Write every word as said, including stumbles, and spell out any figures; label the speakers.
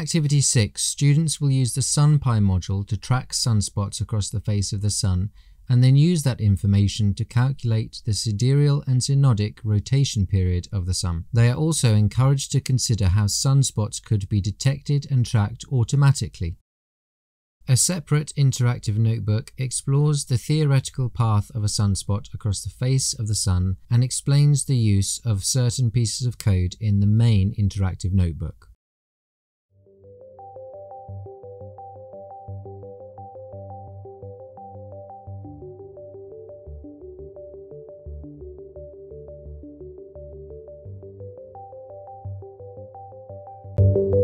Speaker 1: Activity six, students will use the SunPy module to track sunspots across the face of the Sun and then use that information to calculate the sidereal and synodic rotation period of the Sun. They are also encouraged to consider how sunspots could be detected and tracked automatically. A separate interactive notebook explores the theoretical path of a sunspot across the face of the Sun and explains the use of certain pieces of code in the main interactive notebook.
Speaker 2: You